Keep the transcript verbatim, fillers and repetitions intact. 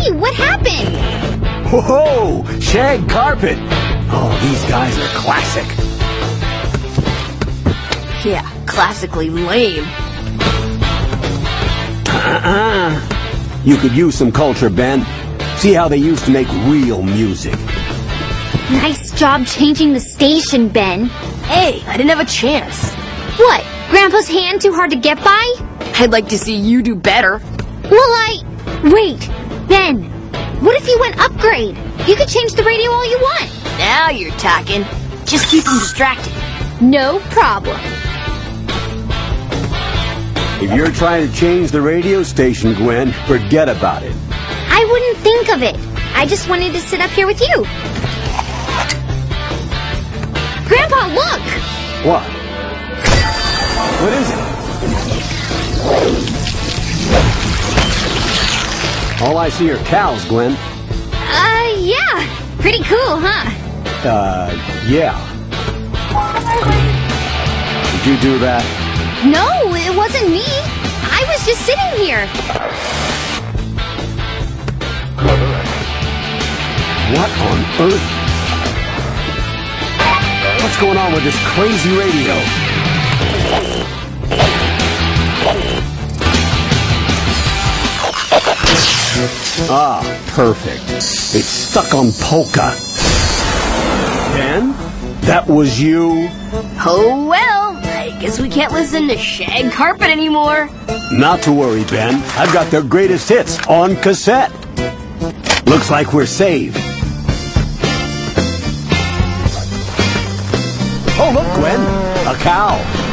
Hey, what happened? Whoa! Shag carpet! Oh, these guys are classic. Yeah, classically lame. Uh-uh. You could use some culture, Ben. See how they used to make real music. Nice job changing the station, Ben. Hey, I didn't have a chance. What? Grandpa's hand too hard to get by? I'd like to see you do better. Well, I... Wait, Ben. What if you went upgrade? You could change the radio all you want. Now you're talking. Just keep them distracted. No problem. If you're trying to change the radio station, Gwen, forget about it. I wouldn't think of it. I just wanted to sit up here with you. Grandpa, look! What? What is it? All I see are cows, Gwen. Uh, yeah. Pretty cool, huh? Uh, yeah. Did you do that? No, it wasn't me. I was just sitting here. What on earth? What's going on with this crazy radio? Ah, perfect. It's stuck on polka. Ben? That was you? Oh well, I guess we can't listen to Shag Carpet anymore. Not to worry, Ben. I've got their greatest hits on cassette. Looks like we're saved. Oh, look, Gwen. A cow.